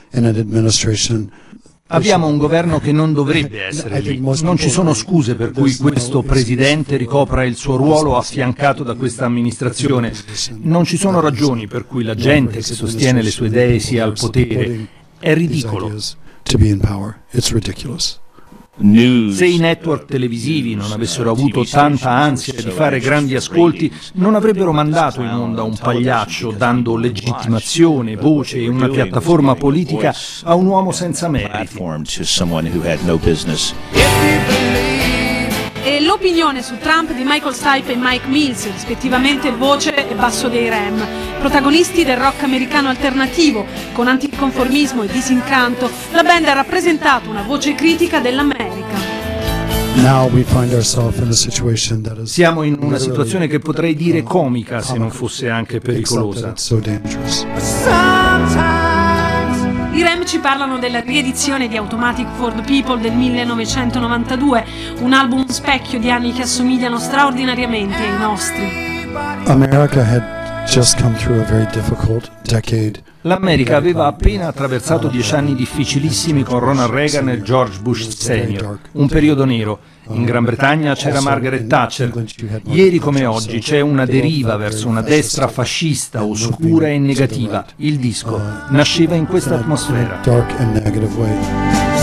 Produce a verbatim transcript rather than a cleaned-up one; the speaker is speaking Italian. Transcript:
Abbiamo un governo che non dovrebbe essere lì. Non ci sono scuse per cui questo presidente ricopra il suo ruolo affiancato da questa amministrazione. Non ci sono ragioni per cui la gente che sostiene le sue idee sia al potere. È ridicolo. Se i network televisivi non avessero avuto tanta ansia di fare grandi ascolti, non avrebbero mandato in onda un pagliaccio dando legittimazione, voce e una piattaforma politica a un uomo senza meriti. E l'opinione su Trump di Michael Stipe e Mike Mills, rispettivamente voce e basso dei Rem, protagonisti del rock americano alternativo. Con anticonformismo e disincanto, la band ha rappresentato una voce critica dell'America. Siamo in una situazione che potrei dire comica se non fosse anche pericolosa. I Rem ci parlano della riedizione di Automatic for the People del millenovecentonovantadue, un album specchio di anni che assomigliano straordinariamente ai nostri. L'America aveva appena attraversato dieci anni difficilissimi con Ronald Reagan e George Bush senior, un periodo nero. In Gran Bretagna c'era Margaret Thatcher. Ieri come oggi c'è una deriva verso una destra fascista, oscura e negativa. Il disco nasceva in questa atmosfera.